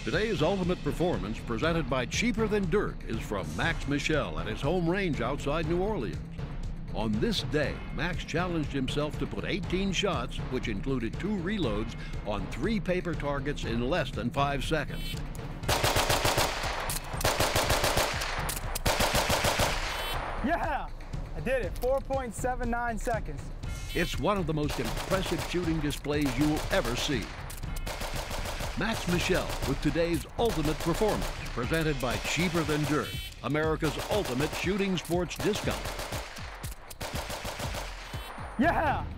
Today's ultimate performance, presented by Cheaper Than Dirt, is from Max Michel at his home range outside New Orleans. On this day, Max challenged himself to put 18 shots, which included 2 reloads, on 3 paper targets in less than 5 seconds. Yeah, I did it, 4.79 seconds. It's one of the most impressive shooting displays you'll ever see. Max Michel with today's ultimate performance, presented by Cheaper Than Dirt, America's ultimate shooting sports discount. Yeah!